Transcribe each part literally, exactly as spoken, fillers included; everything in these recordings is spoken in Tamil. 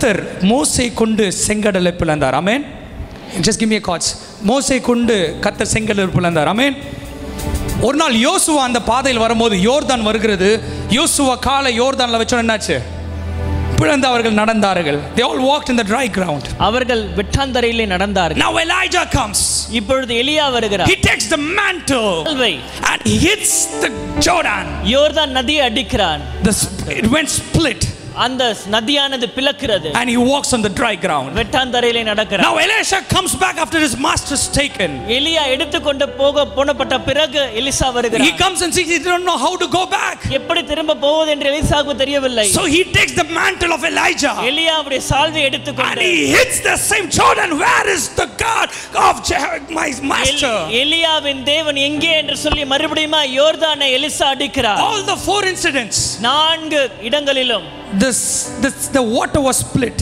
கர்த்தர் மோசே கொண்டு செங்கடலை பிளந்தார். ஆமென். Just give me a chords. மோசே கொண்டு கர்த்தர் செங்கடலை பிளந்தார். ஆமென். ஒரு நாள் யோசுவா அந்த பாதையில் வரும்போது யோர்தான் வருகிறது. யோசுவா காலை யோர்தான்ல வச்ச என்னாச்சு? பிளந்து அவர்கள் நடந்தார்கள். They all walked in the dry ground. அவர்கள் வெட்டாந்தரையிலே நடந்தார்கள். Now Elijah comes. இப்பொழுது எலியா வருகிறார். He takes the mantle and hits the Jordan. யோர்தான் நதியை அடிக்கிறான். The it went split. அந்த நதியானது பிளக்கிறது. And he walks on the dry ground. வெட்டாந்தரையிலே நடக்கிறார். Now Elisha comes back after his master is taken. எலியா எடுத்துக்கொண்டு போக போனப்பட்ட பிறகு எலிசா வருகிறார். He comes and sees he didn't know how to go back. எப்படி திரும்ப போவது என்று எலிசாவுக்கு தெரியவில்லை. So he takes the mantle of Elijah. எலியா அவருடைய சால்வை எடுத்துக்கொண்டு and he hits the same Jordan. Where is the God of my master? எலியாவின் தேவன் எங்கே என்று சொல்லி மறுபடியும் யோர்தானை எலிசா அடிக்கிறார். All the four incidents. நான்கு இடங்களிலும் This, this the water was split.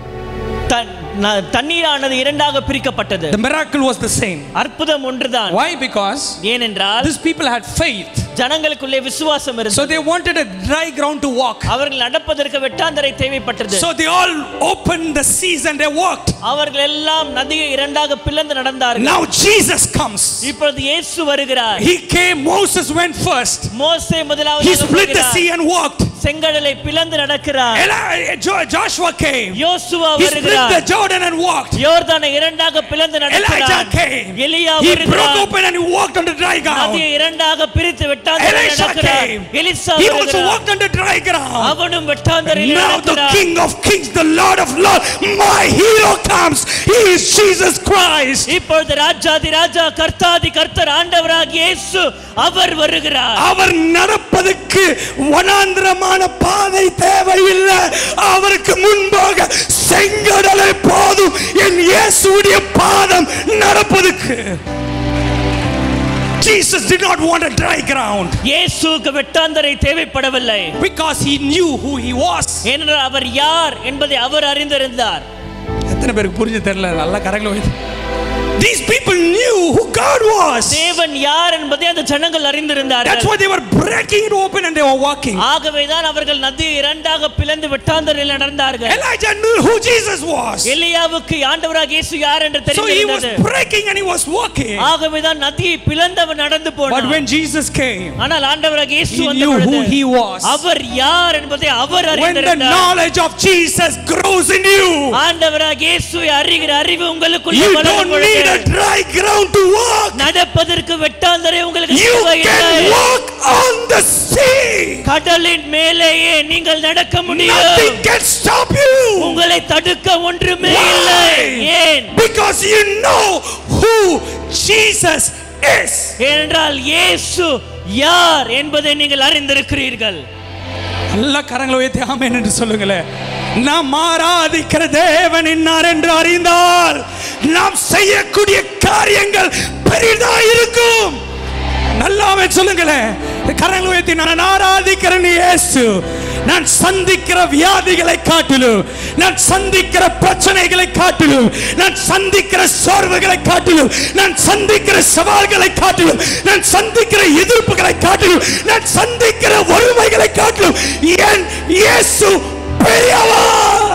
தண்ணீரானது இரண்டாக பிரிக்கப்பட்டது. The miracle was the same. அற்புதம் ஒன்றுதான். Why? Because ஏனென்றால் these people had faith. ஜனங்களுக்குள்ளே விசுவாசம் இருந்தது. So they wanted a dry ground to walk. அவர்கள் நடப்பதற்கு வெட்டாந்தரை தேவைப்பட்டது. So they all opened the seas and they walked. அவர்கள் எல்லாம் நதியை இரண்டாக பிளந்து நடந்தார்கள். Now Jesus comes. இப்பொழுது இயேசு வருகிறார். He came. Moses went first. மோசே முதலாவது He split the sea and walked. செங்கடலை பிளந்து நடக்கிறார். Joshua came. யோசுவா வருகிறார். He split the Jordan and walked. யோர்தானை இரண்டாக பிளந்து நடக்கிறார். Elijah came. எலியா He வருகிறார். broke open and he walked on the dry ground. நதியை இரண்டாக பிரித்து வெட்டாந்தரையில் நடக்கிறார். எலிசா He வருகிறார். also walked on the dry ground. அவனும் வெட்டாந்தரையில் நடக்கிறார். Now the King of Kings, the Lord of Lords, my hero comes. He is Jesus Christ. இப்பொழுது ராஜாதி ராஜா கர்த்தாதி கர்த்தர் ஆண்டவராகிய இயேசு அவர் வருகிறார். அவர் நடப்பதற்கு வனாந்திரமான பாதை தேவையில்லை. அவருக்கு முன்பாக செங்கடலை போதும் என் இயேசுவுடைய பாதம் நடப்பதற்கு. Jesus did not want a dry ground. இயேசுவுக்கு வெட்டாந்தரை தேவைப்படவில்லை. Because he knew who he was. ஏனென்றால் அவர் யார் என்பதை அவர் அறிந்திருந்தார். எத்தனை பேருக்கு புரிஞ்சு தெரியல? நல்லா கரெக்ட்ல. These people knew who God was. தேவன் யார் என்பதை அந்த ஜனங்கள் அறிந்திருந்தார்கள். That's why they were breaking it open and they were walking. ஆகவேதான் அவர்கள் நதியை இரண்டாக பிளந்து வெட்டாந்தரையில் நடந்தார்கள். Elijah knew who Jesus was. எலியாவுக்கு ஆண்டவராகிய இயேசு யார் என்று தெரிந்திருந்தது. So he was breaking and he was walking. ஆகவேதான் நதியை பிளந்தவர் நடந்து போனார். But when Jesus came, ஆனால் ஆண்டவராகிய இயேசு வந்த பொழுது he knew who he was. அவர் யார் என்பதை அவர் அறிந்திருந்தார். When the knowledge of Jesus grows in you, ஆண்டவராகிய இயேசுவை அறிகிற அறிவு உங்களுக்குள்ள வளரும் பொழுது a dry ground to walk. நடப்பதற்கு வெட்டாந்தரை உங்களுக்கு தேவையில்லை. You can walk on the sea. கடலின் மேலேயே நீங்கள் நடக்க முடியும். Nothing can stop you. உங்களை தடுக்க ஒன்றுமே இல்லை. ஏன்? Because you know who Jesus is. ஏனென்றால் இயேசு யார் என்பதை நீங்கள் அறிந்திருக்கிறீர்கள். எல்லா கரங்களை உயர்த்தி ஆமென் என்று சொல்லுங்களேன். நாம் ஆராதிக்கிற தேவன் இன்னார் என்று அறிந்தால் நாம் செய்யக்கூடிய காரியங்கள் பெரிதா இருக்கும். நல்லாவே சொல்லுங்களேன். கரங்களை உயர்த்தி நான் ஆராதிக்கிற இயேசு நான் சந்திக்கிற வியாதிகளை காட்டிலும், நான் சந்திக்கிற பிரச்சனைகளை காட்டிலும், நான் சந்திக்கிற சோர்வுகளை காட்டிலும், நான் சந்திக்கிற சவால்களை காட்டிலும், நான் சந்திக்கிற எதிர்ப்புகளை காட்டிலும், நான் சந்திக்கிற வறுமைகளை காட்டிலும் என் இயேசு பெரியவர்.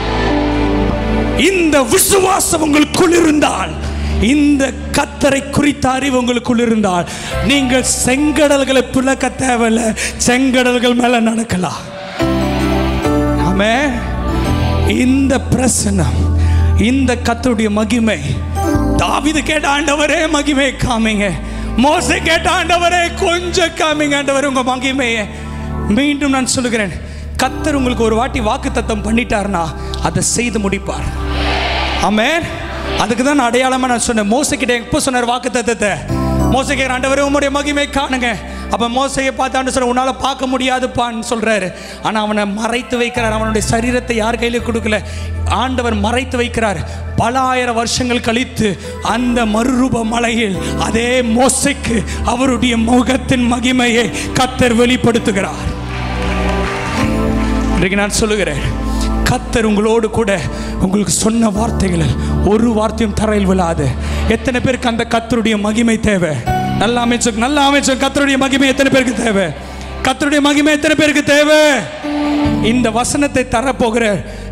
இந்த விசுவாசம் உங்களுக்குள் இருந்தால், இந்த கர்த்தரை குறித்த அறிவு உங்களுக்குள் இருந்தால், நீங்கள் செங்கடல்களை பிளக்க தேவையில்லை, செங்கடல்கள் மேல நடக்கலாம். ஆமென். இந்த பிரசன்னம், இந்த கர்த்தருடைய மகிமை, தாவீது கேட்ட ஆண்டவரே மகிமை காமிங்க, மோசே கேட்ட ஆண்டவரே கொஞ்சம் காமிங்க ஆண்டவரே உங்க மகிமையை. மீண்டும் நான் சொல்லுகிறேன், கர்த்தர் உங்களுக்கு ஒரு வாட்டி வாக்குத்தத்தம் பண்ணிட்டார்னா அதை செய்து முடிப்பார். ஆமென். அதுக்கு தான் அடையாளமா நான் சொன்னேன். மோசே கிட்ட எப்போ சொன்னார் வாக்குத்தத்தத்தை? மோசே கேட்கிற ஆண்டவரே உம்முடைய மகிமை காணுங்க. அப்ப மோசேயை பார்த்தாண்டு சொல்ற உன்னால பார்க்க முடியாதுப்பான்னு சொல்றாரு. ஆனா அவனை மறைத்து வைக்கிறார். அவனுடைய சரீரத்தை யார் கையில கொடுக்கல, ஆண்டவர் மறைத்து வைக்கிறார். பல ஆயிரம் வருஷங்கள் கழித்து அந்த மறுரூப மலையில் அதே மோசேக்கு அவருடைய முகத்தின் மகிமையை கர்த்தர் வெளிப்படுத்துகிறார். இன்றைக்கு நான் சொல்லுகிறேன், கர்த்தர் உங்களோடு கூட உங்களுக்கு சொன்ன வார்த்தைகளில் ஒரு வார்த்தையும் தரையில் விழாது. எத்தனை பேருக்கு அந்த கர்த்தருடைய மகிமை தேவை? நல்ல அமைச்சு நல்ல அமைச்சு கர்த்தருடைய மகிமை எத்தனை பேருக்கு தேவை? கர்த்தருடைய மகிமை எத்தனை பேருக்கு தேவை? இந்த வசனத்தை தரப்போகிற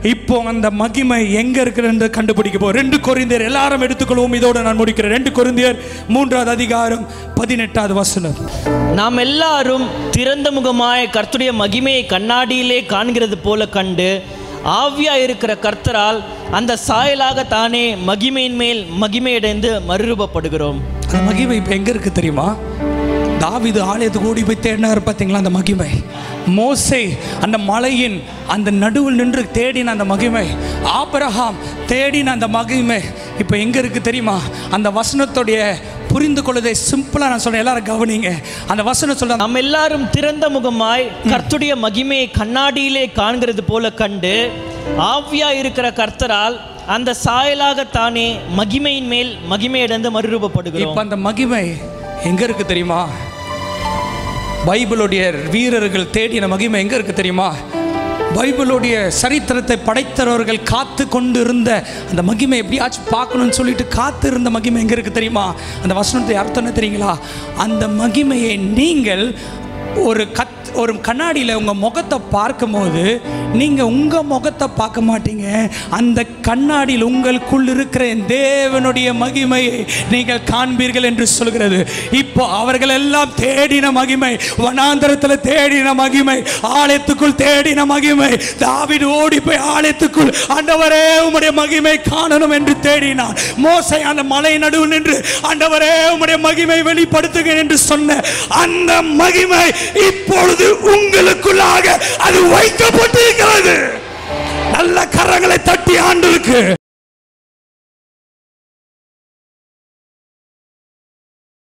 இப்போ அந்த மகிமை எங்க இருக்கிறது கண்டுபிடிக்க போ. ரெண்டு கொரிந்தியர் எல்லாரும் எடுத்துக்கொள்வோம். இதோட நான் முடிக்கிறேன். ரெண்டு கொரிந்தியர் மூன்றாவது அதிகாரம் பதினெட்டாவது வசனம். நாம் எல்லாரும் திறந்த முகமாய் கர்த்தருடைய மகிமையை கண்ணாடியிலே காண்கிறது போல கண்டு ஆவியா இருக்கிற கர்த்தரால் அந்த சாயலாக தானே மகிமையின் மேல் மகிமையடைந்து மறுரூபப்படுகிறோம். அந்த மகிமை இப்ப எங்க இருக்கு தெரியுமா? தாவீது ஆலயத்துக்கு ஓடி போய் தேடினார் பார்த்தீங்களா அந்த மகிமை. மோசே அந்த மலையின் அந்த நடுவில் நின்று தேடின அந்த மகிமை. ஆபிரகாம் தேடின அந்த மகிமை இப்போ எங்கே இருக்குது தெரியுமா? அந்த வசனத்துடைய புரிந்து கொள்வதை சிம்பிளாக நான் சொல்கிறேன், எல்லாரும் கவனிங்க. அந்த வசனம் சொல்ல, நாம் எல்லாரும் திறந்த முகமாய் கர்த்தருடைய மகிமையை கண்ணாடியிலே காண்கிறது போல கண்டு ஆவியா இருக்கிற கர்த்தரால் அந்த சாயலாக தானே மகிமையின் மேல் மகிமையடைந்து மறுரூபப்படுகிறோம். இப்போ அந்த மகிமை எங்க இருக்கு தெரியுமா? பைபிளுடைய வீரர்கள் தேடின மகிமை எங்க இருக்கு தெரியுமா? பைபிளுடைய சரித்திரத்தை படைத்தவர்கள் காத்து கொண்டு இருந்த அந்த மகிமை எப்படியாச்சும் பார்க்கணும்னு சொல்லிட்டு காத்து இருந்த மகிமை எங்க இருக்கு தெரியுமா? அந்த வசனத்தை அர்த்தம் என்ன தெரியுங்களா? அந்த மகிமையை நீங்கள் ஒரு கத் ஒரு கண்ணாடியில் உங்கள் முகத்தை பார்க்கும்போது நீங்கள் உங்கள் முகத்தை பார்க்க மாட்டீங்க, அந்த கண்ணாடியில் உங்களுக்குள் இருக்கிற தேவனுடைய மகிமையை நீங்கள் காண்பீர்கள் என்று சொல்கிறது. இப்போ அவர்கள் எல்லாம் தேடின மகிமை, வனாந்தரத்தில் தேடின மகிமை, ஆலயத்துக்குள் தேடின மகிமை. தாவீது ஓடி போய் ஆலயத்துக்குள் ஆண்டவரே உம்முடைய மகிமை காணணும் என்று தேடினார். மோசே அந்த மலை நடுவில் நின்று ஆண்டவரே உம்முடைய மகிமை வெளிப்படுத்துகிறேன் என்று சொன்ன அந்த மகிமை இப்பொழுது உங்களுக்குள்ளாக அது வைக்கப்பட்டிருக்கிறது. நல்ல கரங்களை தட்டி ஆண்டவருக்கு